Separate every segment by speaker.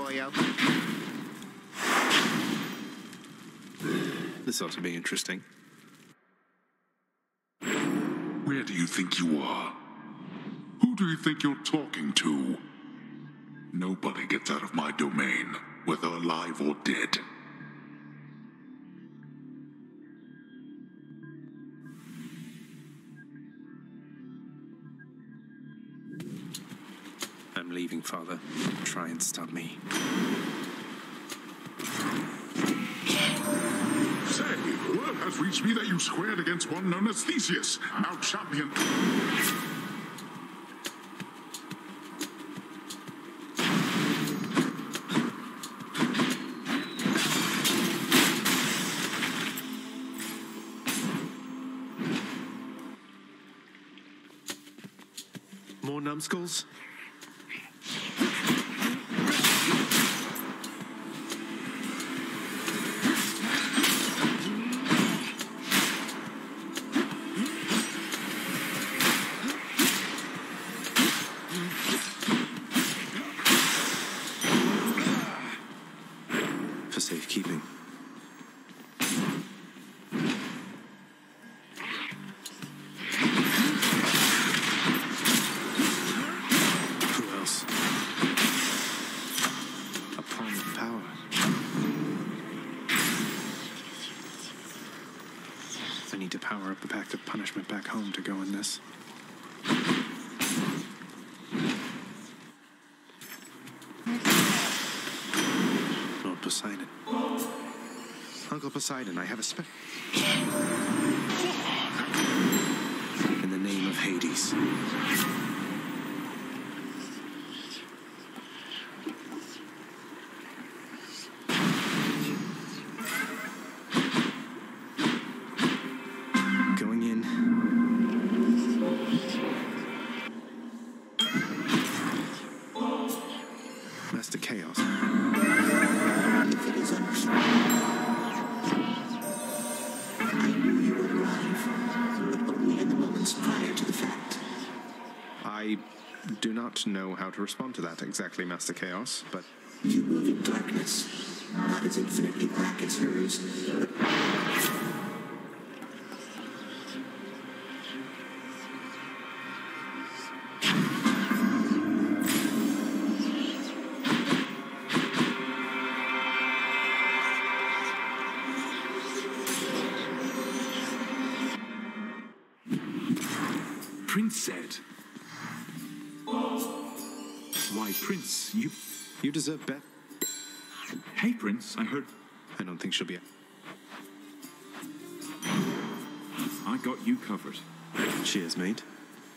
Speaker 1: boyo.
Speaker 2: This ought to be interesting.
Speaker 3: Where do you think you are? Who do you think you're talking to? Nobody gets out of my domain, whether alive or dead.
Speaker 2: I'm leaving, Father. Try and stop me.
Speaker 3: Say, word has reached me that you squared against one known as Theseus, now champion.
Speaker 2: More numbskulls? For safekeeping. Who else? A palm of power. I need to power up the pact of punishment back home to go in this. Lord Poseidon. Uncle Poseidon, I have a spec. In the name of Hades. Going in. Master Chaos.
Speaker 4: If it is understood. I knew you would arrive, but only in the moments prior to the fact.
Speaker 2: I do not know how to respond to that exactly, Master Chaos, but
Speaker 4: You move in darkness, not as infinitely black as hers, but
Speaker 5: Prince said. Why, Prince,
Speaker 2: you deserve better.
Speaker 5: Hey, Prince, I heard...
Speaker 2: I don't think she'll be.
Speaker 5: I got you covered.
Speaker 2: Cheers, mate.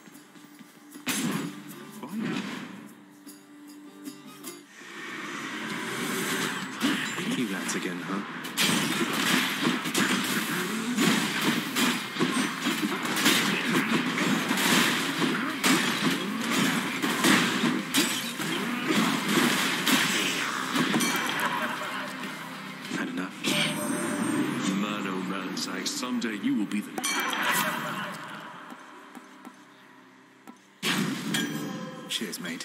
Speaker 5: Bye now.
Speaker 2: You lads again, huh? Had enough?
Speaker 5: Man, oh man, Zach, someday you will be the...
Speaker 2: Cheers, mate.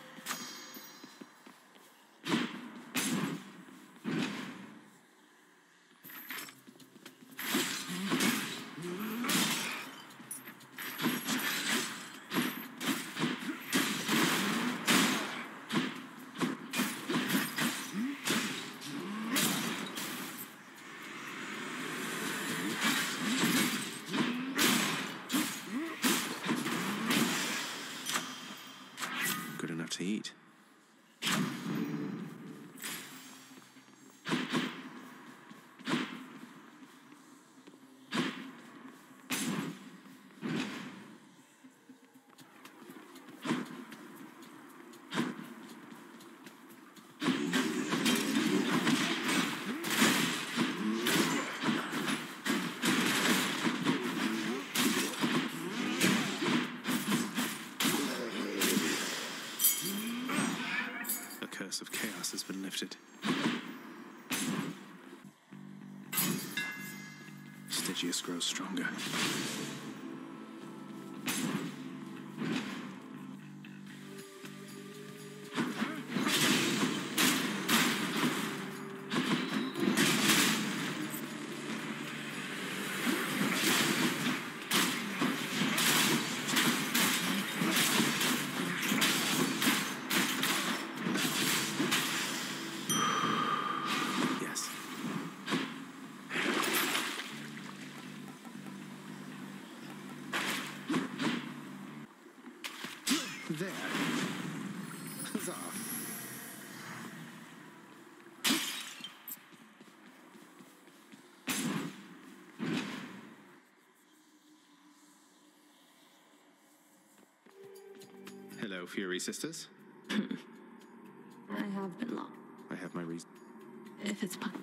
Speaker 2: Good enough to eat. The curse of chaos has been lifted. Stygius grows stronger. there. Huzzah. Hello, Fury Sisters.
Speaker 1: I have been long.
Speaker 2: I have my reason.
Speaker 1: If it's fun.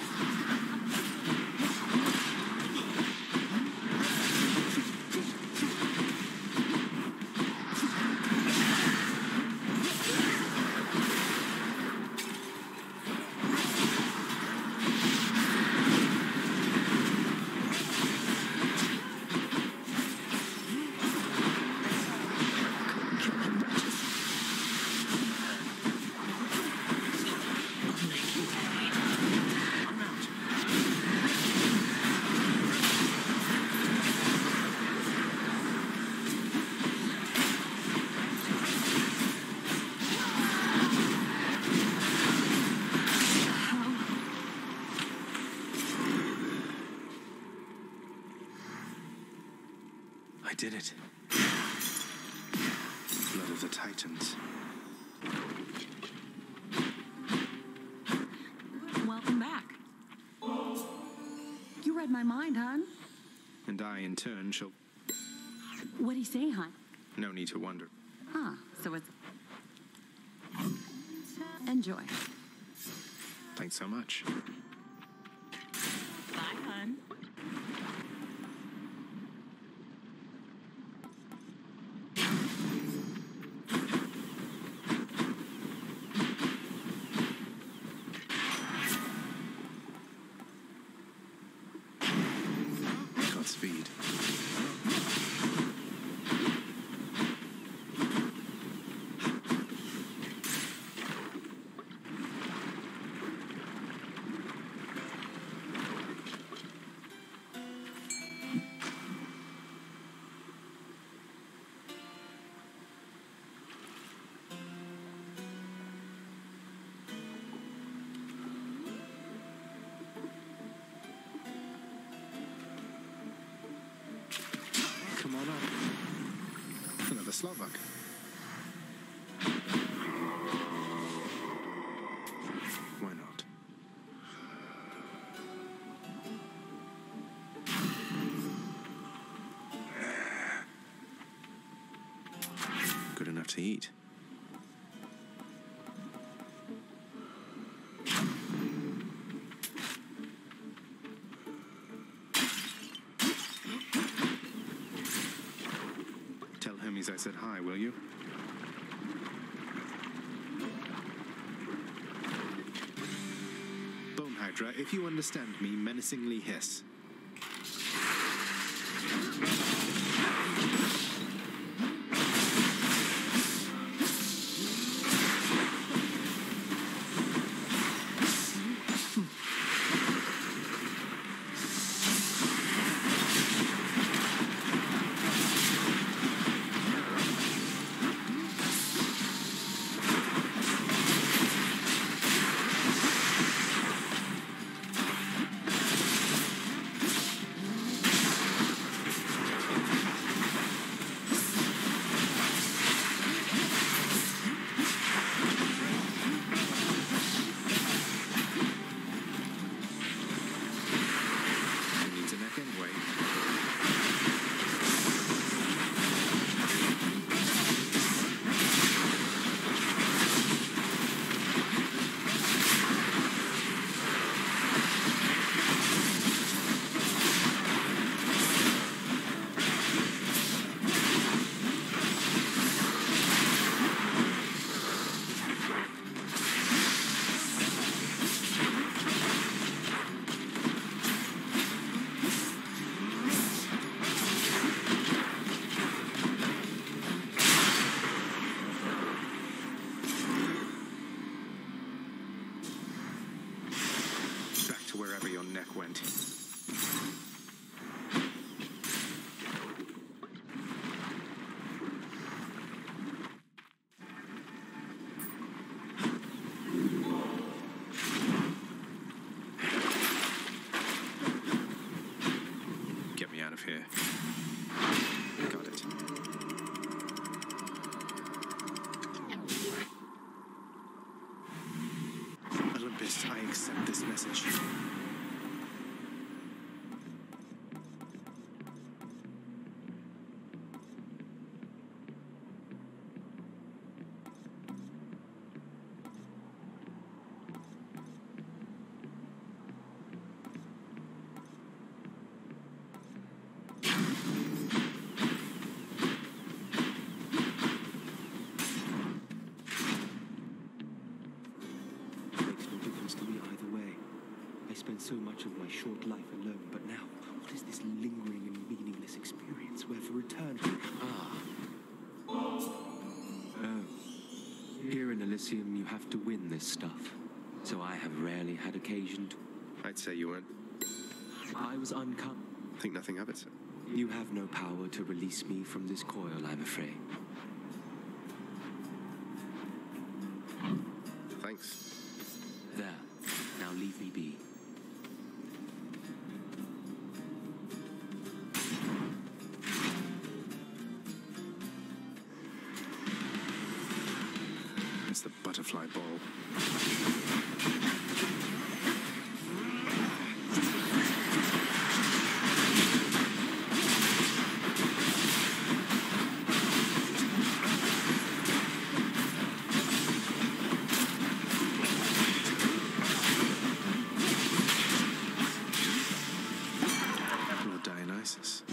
Speaker 2: I did it. Blood of the Titans.
Speaker 6: Welcome back. You read my mind, hon.
Speaker 2: And I, in turn, shall...
Speaker 6: What'd he say, hon?
Speaker 2: No need to wonder.
Speaker 6: Huh, so it's... Enjoy.
Speaker 2: Thanks so much.
Speaker 6: Bye, hon.
Speaker 2: Godspeed. Come on up. Another Slovak. Why not? Good enough to eat. Tell Hermes I said hi, will you? Bone Hydra, if you understand me, menacingly hiss. Who needs a neck anyway? Back to wherever your neck went. Get me out of here. Got it. Abyss, I accept this message.
Speaker 7: So much of my short life alone, but now, what is this lingering and meaningless experience where for return? Oh. Here in Elysium, you have to win this stuff. So I have rarely had occasion to...
Speaker 2: I'd say you weren't.
Speaker 7: I was uncut.
Speaker 2: Think nothing of it, sir.
Speaker 7: You have no power to release me from this coil, I'm afraid.
Speaker 2: Thanks.
Speaker 7: There. Now leave me be.
Speaker 2: It's the butterfly ball. Lord Dionysus.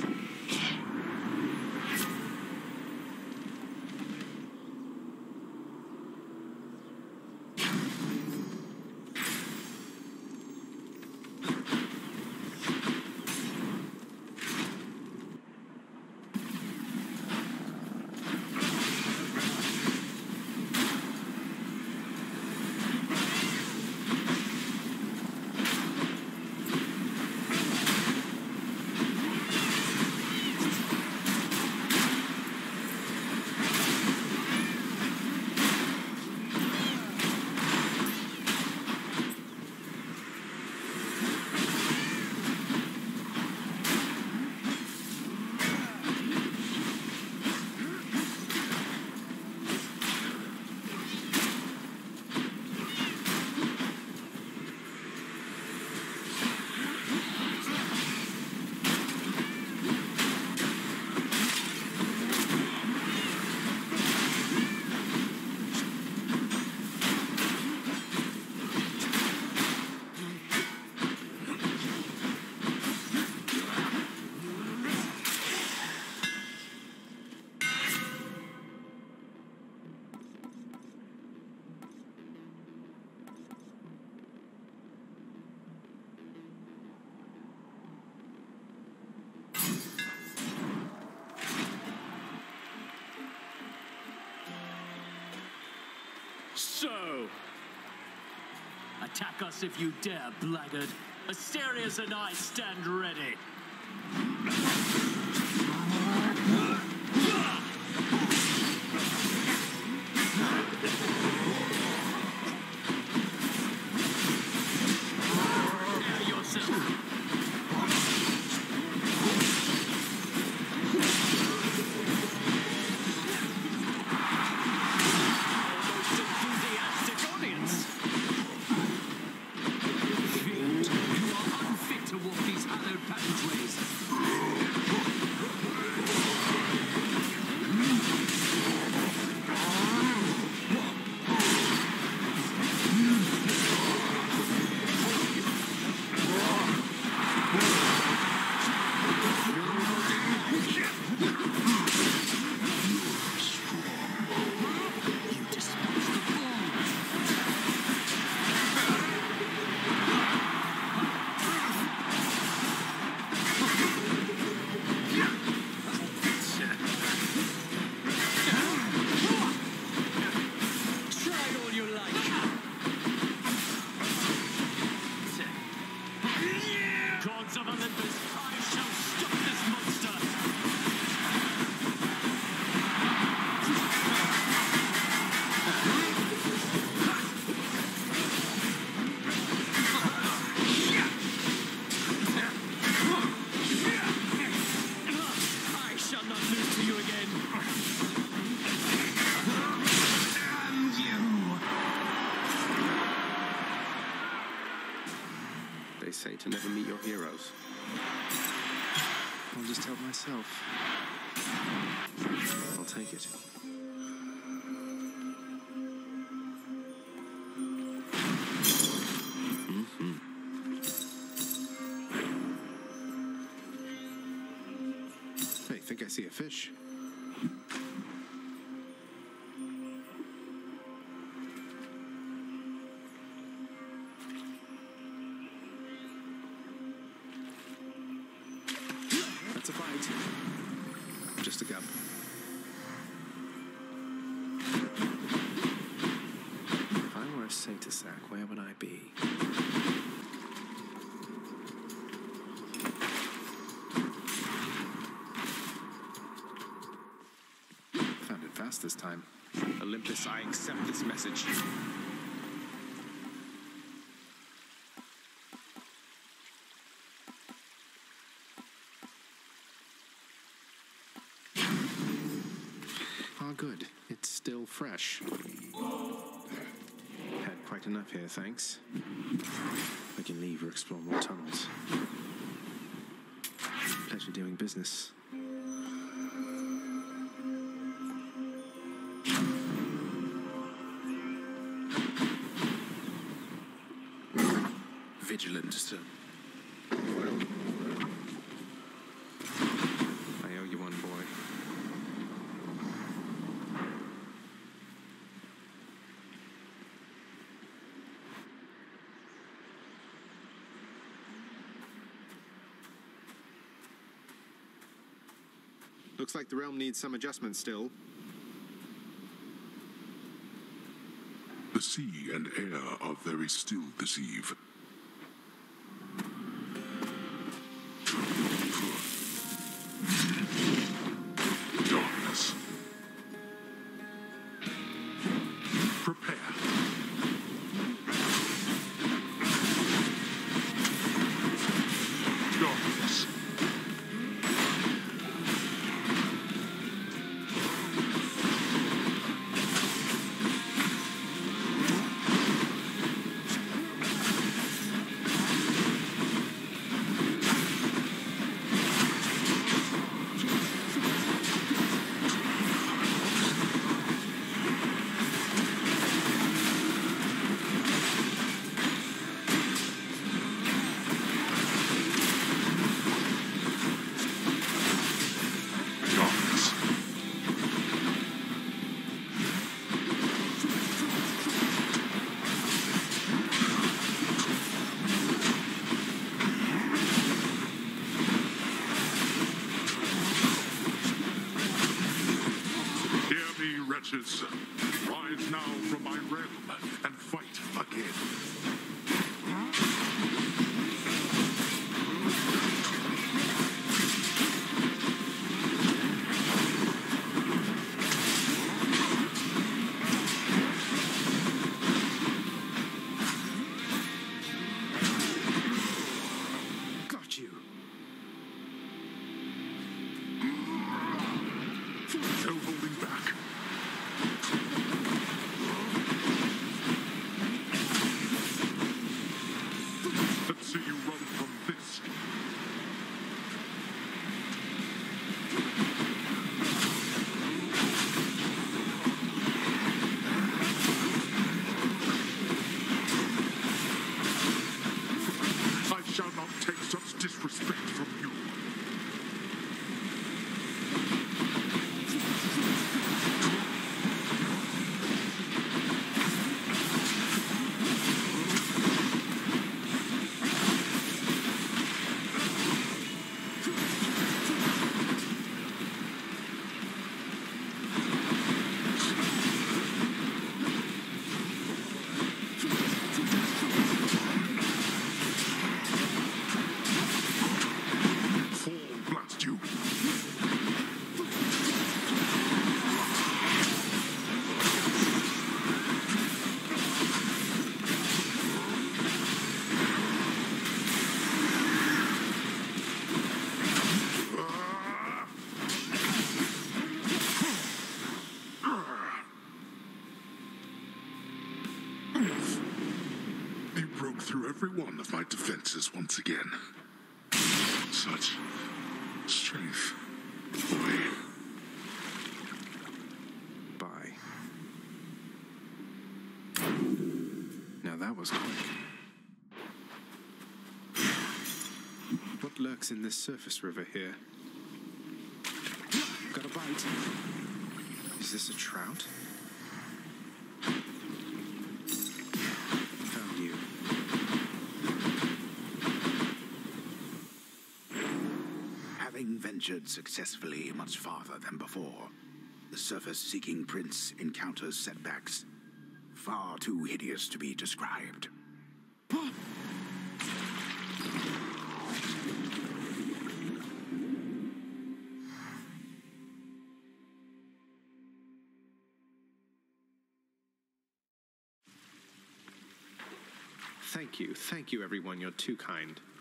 Speaker 8: So, attack us if you dare, blackguard. Asterius and I stand ready. Air yourself. To walk these hallowed passageways.
Speaker 2: say to never meet your heroes? I'll just tell myself. I'll take it. Hey, think I see a fish? That's a bite. Just a gub. If I were a satyr sack, where would I be? Found it fast this time. Olympus, I accept this message. Ah, good. It's still fresh. Had quite enough here, thanks. I can leave or explore more tunnels. Pleasure doing business. Vigilant, sir. I owe you one, boy. Looks like the realm needs some adjustment still.
Speaker 3: The sea and air are very still this eve. Darkness. Prepare. Darkness. Wretches, rise now from my realm and fight again.
Speaker 2: Got you.
Speaker 3: No holding back. Let's see you run from this. I shall not take such disrespect from you. broke through every one of my defenses once again. Such strength, boy.
Speaker 2: Bye. Now that was quick. What lurks in this surface river here? Got a bite. Is this a trout? Found you.
Speaker 9: Having ventured successfully much farther than before, the surface-seeking prince encounters setbacks far too hideous to be described.
Speaker 2: Thank you everyone, you're too kind.